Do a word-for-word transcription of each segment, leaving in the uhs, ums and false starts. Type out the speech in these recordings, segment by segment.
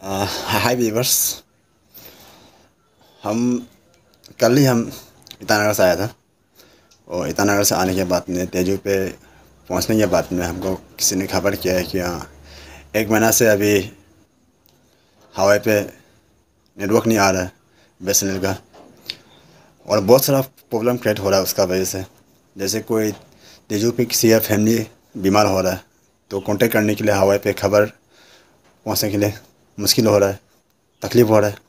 हाय viewers. हम कल ही हम ईटानगर से आया था और ईटानगर से आने के बाद में तेजू पे पहुंचने के बाद में हमको किसी ने खबर किया है कि हाँ एक महीना से अभी हवाई पे नेटवर्क नहीं आ रहा है बीएसएनएल का, और बहुत सारा प्रॉब्लम क्रिएट हो रहा है उसका वजह से। जैसे कोई तेजू पे किसी का फैमिली बीमार हो रहा है तो कांटेक्ट करने के लिए हवाई पे खबर पहुंचने के लिए मुश्किल हो रहा है, तकलीफ़ हो रहा है।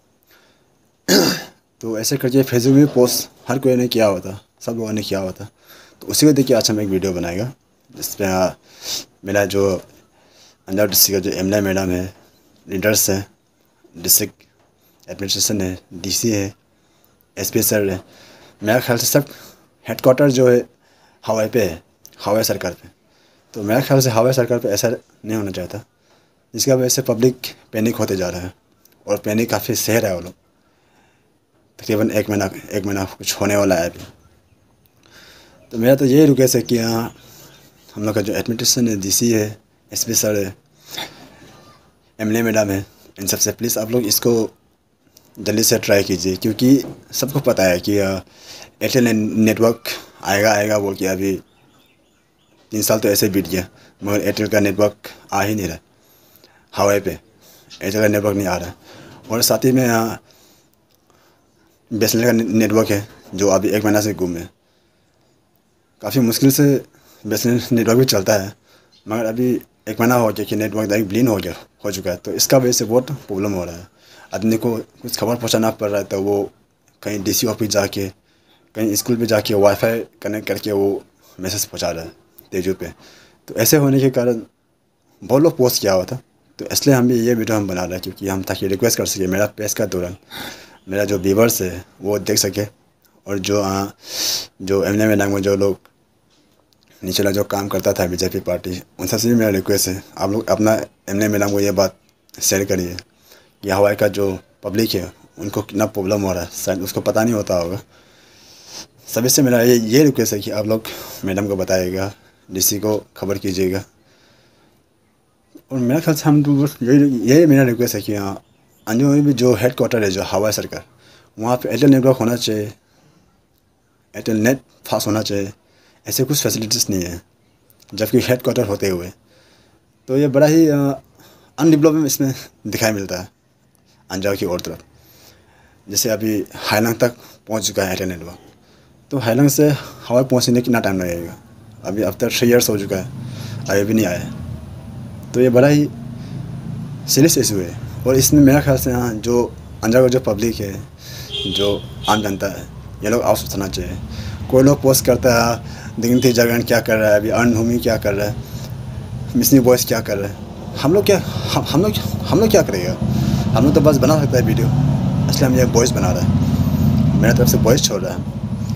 तो ऐसे करके फेसबुक में पोस्ट हर कोई ने किया होता, सब लोगों ने किया होता। तो उसी को देख के आज हम एक वीडियो बनाएगा जिसमें मेरा जो अंजाव डिस्ट्रिक्ट का जो एम एल ए मैडम है, लीडर्स है, डिस्ट्रिक्ट एडमिनिस्ट्रेशन है, डीसी है, एसपी सर है, मेरा ख्याल से सब हेडक्वार्टर जो है हवाई पे है, हवाई सरकार पे। तो मेरा ख्याल से हवाई सरकार पे ऐसा नहीं होना चाहता, जिसकी वजह से पब्लिक पैनिक होते जा रहा है और पैनिक काफ़ी सह रहा है वो लोग। तकरीबन एक महीना एक महीना कुछ होने वाला है अभी। तो मेरा तो यही रिक्वेस्ट है कि यहाँ हम लोग का जो एडमिनिस्ट्रेशन है, डीसी है, एसपी सर है, एमएलए मैडम है, इन सब से प्लीज़ आप लोग इसको जल्दी से ट्राई कीजिए, क्योंकि सबको पता है कि एयरटेल नेटवर्क आएगा आएगा बोल के अभी तीन साल तो ऐसे बीत गया, मगर एयरटेल का नेटवर्क आ ही नहीं रहा हवाई पे। एयरटेल का नेटवर्क नहीं आ रहा है और साथ ही में यहाँ बीएसएनएल का नेटवर्क है जो अभी एक महीना से गुम है। काफ़ी मुश्किल से बीएसएनएल नेटवर्क भी चलता है, मगर अभी एक महीना हो गया कि नेटवर्क डायरेक्ट ब्लीन हो गया हो चुका है। तो इसका वजह से बहुत प्रॉब्लम हो रहा है। आदमी को कुछ खबर पहुंचाना पड़ रहा है तो वो कहीं डीसी ऑफिस जाके, कहीं स्कूल पे जाके वाईफाई कनेक्ट करके वो मैसेज पहुंचा रहा है तेजू पे। तो ऐसे होने के कारण बहुत लोग पोस्ट किया हुआ था, तो इसलिए हम भी ये वीडियो हम बना रहे हैं, क्योंकि हम ताकि रिक्वेस्ट कर सके मेरा पेश का दौरान मेरा जो व्यूवर्स है वो देख सके, और जो आ, जो एम एल ए मैडम जो लोग नीचे जो काम करता था बीजेपी पार्टी, उन सबसे भी मेरा रिक्वेस्ट है आप लोग अपना एम एल ए मैडम को ये बात शेयर करिए कि हवाई का जो पब्लिक है उनको कितना प्रॉब्लम हो रहा है, शायद उसको पता नहीं होता होगा। सभी से मेरा ये ये रिक्वेस्ट है कि आप लोग मैडम को बताइएगा, डीसी को खबर कीजिएगा। और मेरा ख्याल से हम तो बस यही यही मेरा रिक्वेस्ट है कि हाँ अंजू में भी जो हेड क्वार्टर है जो हवाई सरकार, वहाँ पे एयरटेल नेटवर्क होना चाहिए, एयरटेल नेट फास्ट होना चाहिए। ऐसे कुछ फैसिलिटीज़ नहीं है जबकि हेड क्वार्टर होते हुए। तो ये बड़ा ही अनडेवलपमेंट इसमें दिखाई मिलता है अंजाव की और तरफ। जैसे अभी हाईलैंड तक पहुँच चुका है एयरटेल नेटवर्क, तो हाईलैंड से हवाई पहुँचने कितना टाइम लगेगा? अभी अब तक थ्री ईयर्स हो चुका है, अभी भी नहीं आया। तो ये बड़ा ही सीरियस इशू है, और इसमें मेरा ख्याल से यहाँ जो अंजाव का जो पब्लिक है, जो आम जनता है, ये लोग आवाज़ उठाना चाहिए। कोई लोग पोस्ट करता है दिगंती जागरण क्या कर रहा है, अभी अर्न भूमि क्या कर रहा है, मिसनी बॉयज़ क्या कर रहा है। हम लोग क्या हम हम लोग हम लोग क्या करेगा? हम लोग तो बस बना सकता है वीडियो, इसलिए हम ये वॉइस बना रहा है, मेरे तरफ से वॉइस छोड़ रहा है,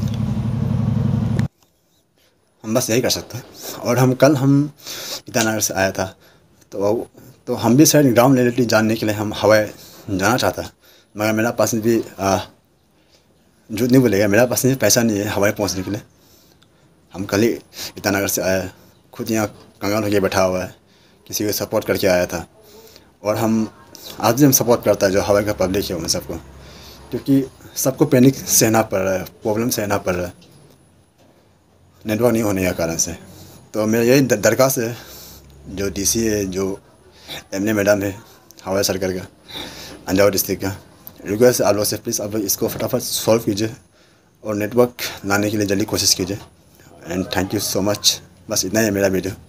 हम बस यही कर सकते हैं। और हम कल हम ईटानगर से आया था, तो तो हम भी शायद ग्राउंड रियलिटी जानने के लिए हम हवाई जाना चाहता, मगर मेरा पास भी झूठ नहीं बोलेगा, मेरा पास भी पैसा नहीं है हवाई पहुंचने के लिए। हम कल ही ईटानगर से आया, खुद यहाँ कंगाल होकर बैठा हुआ है, किसी को सपोर्ट करके आया था। और हम आज भी हम सपोर्ट करता है जो हवाई का पब्लिक है उन सबको, क्योंकि सबको पैनिक सहना पड़ रहा है, प्रॉब्लम सहना पड़ रहा है नेटवर्क नहीं होने के कारण से। तो मेरा यही दरख्वास्त है जो डीसी है, जो एमएलए मैडम है हवाई सरकार का अंजाव डिस्ट्रिक्ट का, रिक्वेस्ट आप लोग से प्लीज़ आप लोग इसको फटाफट सॉल्व कीजिए और नेटवर्क लाने के लिए जल्दी कोशिश कीजिए। And thank you so much. बस इतना ही है मेरा वीडियो।